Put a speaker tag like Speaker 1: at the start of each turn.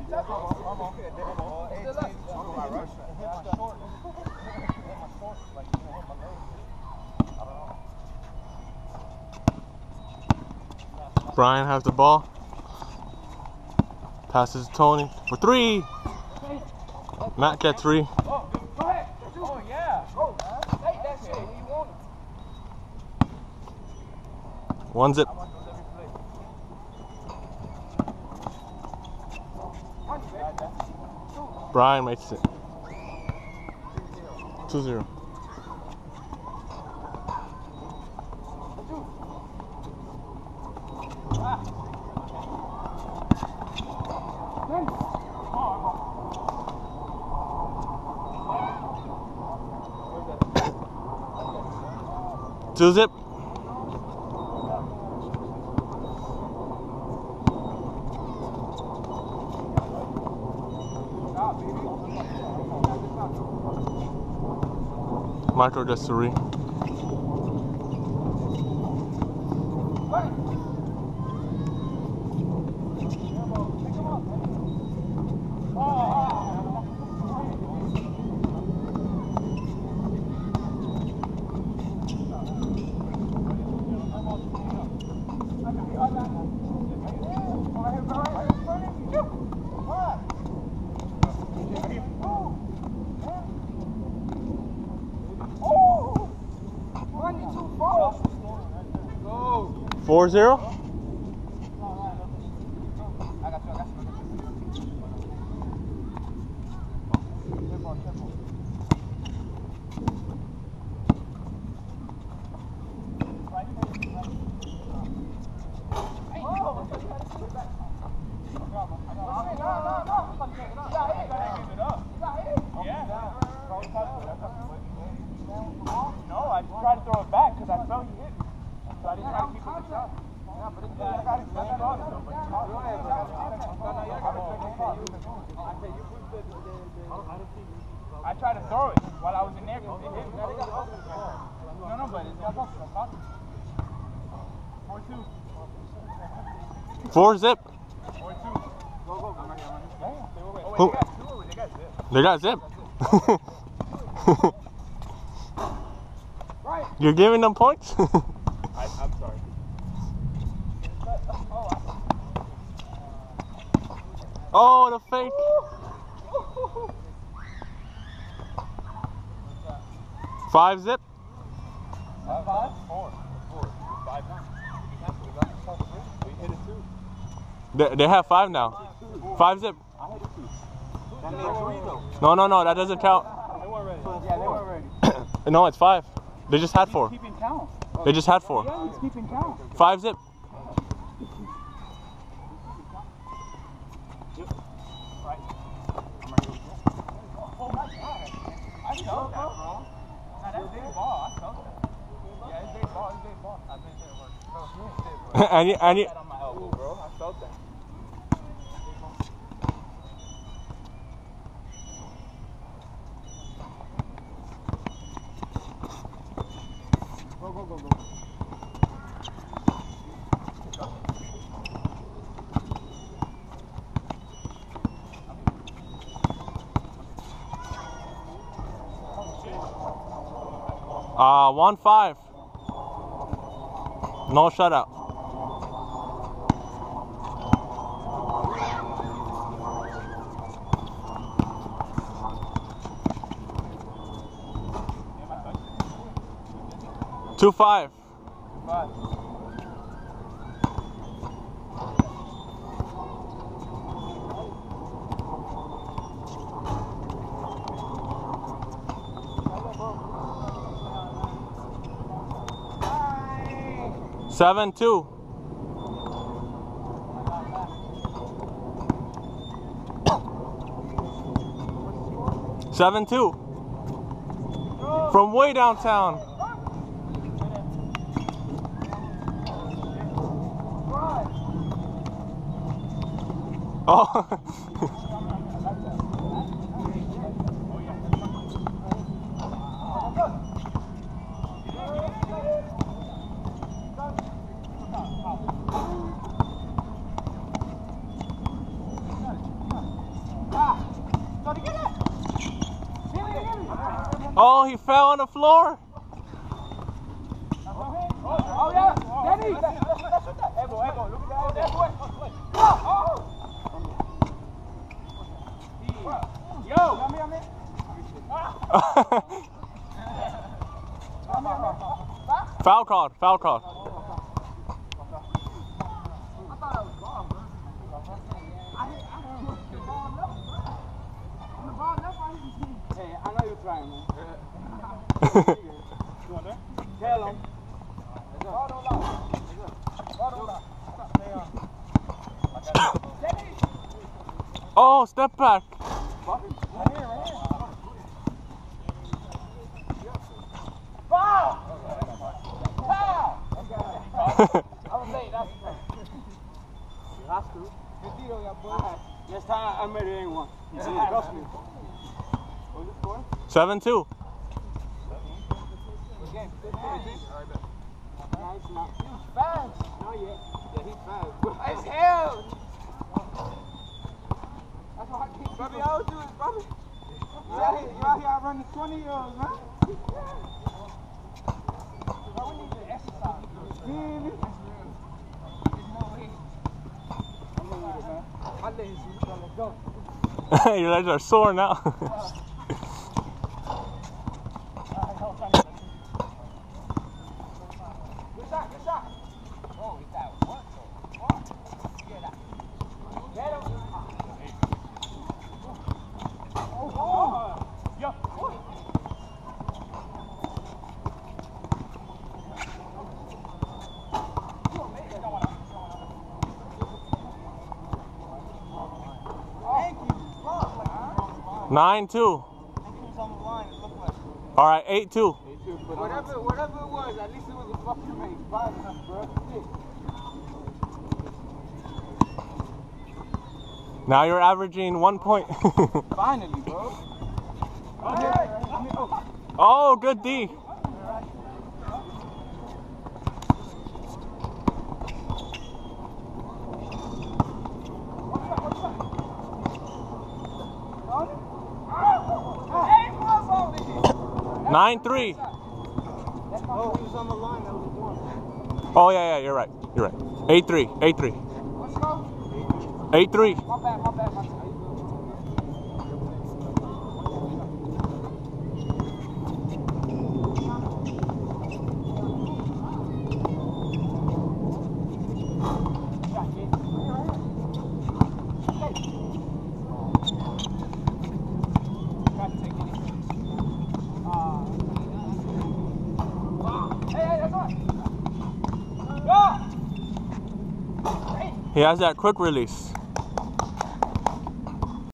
Speaker 1: Bryan has the ball. Passes to Tony for 3. Matt gets 3. One zip. Bryan makes it. 2-0. Two zip. Michael gets 3. Go. 4-0.
Speaker 2: No, I tried to throw it back because I felt you hit me. So I didn't try to keep it in the shot. I tried to throw it while I was in there because it hit me. No, but it's not possible. 4-2.
Speaker 1: 4 zip.
Speaker 2: 4-2.
Speaker 1: Who? They got zip. You're giving them points?
Speaker 2: I'm sorry.
Speaker 1: Oh, the fake. 5 zip.
Speaker 2: 5? 4. 5 now. We hit it 2.
Speaker 1: They have 5 now. 5 zip.
Speaker 2: I hit it 2. That made 3 though.
Speaker 1: No, that doesn't count.
Speaker 2: They weren't ready. Yeah, they weren't ready.
Speaker 1: No, it's 5. They just had 4.
Speaker 2: Keeping count.
Speaker 1: They just had 4.
Speaker 2: Yeah, he's keeping count.
Speaker 1: 5 zip.
Speaker 2: I felt that, bro. Nah, that's big ball. I felt that. Yeah, it's big ball. It's big ball. I think it worked.
Speaker 1: And you.
Speaker 2: That on my elbow, bro. I felt that. Go.
Speaker 1: 1-5. No shutout. Two 5.
Speaker 2: 5.
Speaker 1: Seven 2. 7-2. From way downtown. Oh. Oh, he fell on the floor.
Speaker 2: Oh, yeah. Danny. Elbow, elbow. Look at that. Oh. Yo.
Speaker 1: Foul called. Foul called.
Speaker 2: Hey, I know you're trying, man. You want that? Tell him.
Speaker 1: Oh, step back.
Speaker 2: Next time I made it ain't one. Trust me. What's the score?
Speaker 1: 7-2.
Speaker 2: Again, 15. Nice, man. He's fast. Not yet. Yeah, he's fast. It's hell. That's what I keep. Bobby, how old you is, Bobby? You out here running 20-year-olds, man. Bro, we need to exercise. You hear me? My legs are trying to go.
Speaker 1: Your legs are sore now.
Speaker 2: Good shot, good shot. Oh, he got one. Get that. Get him. Oh. Yo.
Speaker 1: 9-2. All right, 8-2.
Speaker 2: Whatever it was, at least it was a fucking make. Fine, bro.
Speaker 1: Now you're averaging 1 point.
Speaker 2: Finally, bro.
Speaker 1: Oh, good D.
Speaker 2: Hey,
Speaker 1: 9-3.
Speaker 2: Oh, he was on the line. That was one.
Speaker 1: Oh yeah, you're right. You're right. 8-3. 8-3.
Speaker 2: Let's go.
Speaker 1: 8-3.
Speaker 2: My bad.
Speaker 1: He has that quick release.